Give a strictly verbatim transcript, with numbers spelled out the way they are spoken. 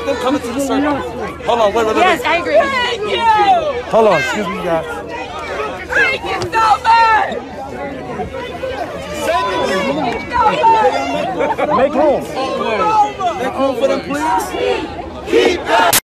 Let them come into the circle. Hold on, wait, wait, wait. Yes, I agree. Thank you! Hold on, excuse me, guys. Thank you so much! Thank you so much! Make room. Make room for them, please. Keep that.